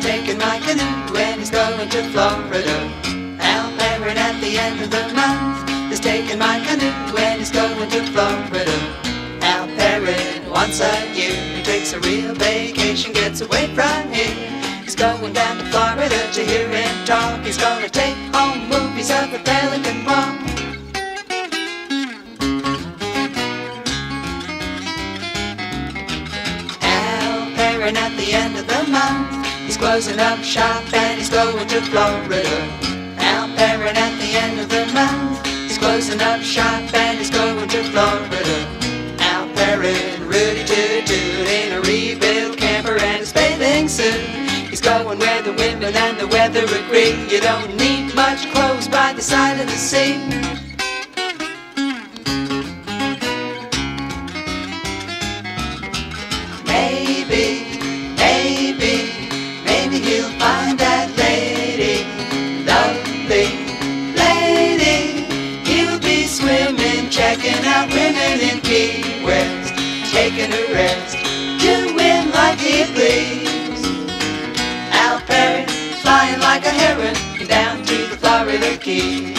taking my canoe and he's going to Florida. Al Perrin at the end of the month is taking my canoe and he's going to Florida. Al Perrin, once a year, he takes a real vacation, gets away from here. He's going down to Florida to hear him talk. He's gonna take home movies of the Pelican Walk. At the end of the month, he's closing up shop and he's going to Florida. Al Perrin at the end of the month, he's closing up shop and he's going to Florida. Al Perrin, Rudy Toot in a rebuilt camper and his bathing suit. He's going where the women and the weather agree. You don't need much clothes by the side of the sea. Maybe he'll find that lady, lovely lady. He'll be swimming, checking out women in Key West, taking a rest, doing like he please. Al Perrin, flying like a heron, down to the Florida Keys.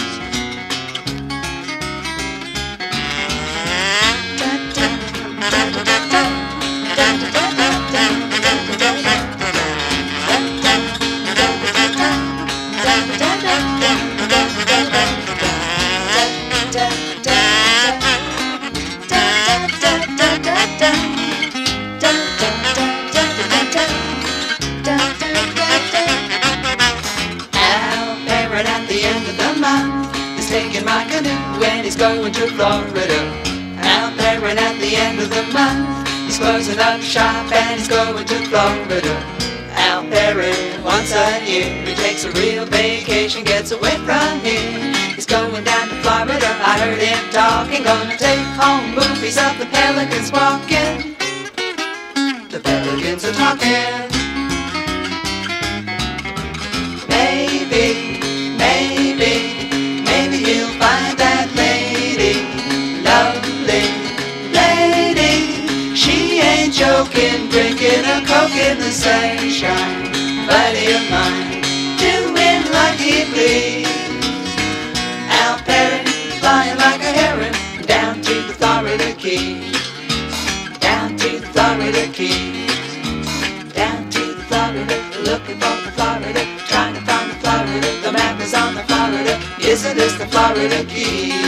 Taking my canoe and he's going to Florida. Al Perrin at the end of the month, he's closing up shop and he's going to Florida. Al Perrin, once a year, he takes a real vacation, gets away from here. He's going down to Florida, I heard him talking, gonna take home movies of the Pelicans walking. The Pelicans are talking. Maybe he'll find that lady, lovely lady. She ain't joking, drinking a Coke in the sunshine. Buddy of mine, doing like he please. Al Perrin, flying like a heron, down to the Florida Keys. Down to the Florida Keys. Down to the Florida, looking for the Florida, trying to find the Florida. The map is on the Florida. Isn't this the Florida Keys?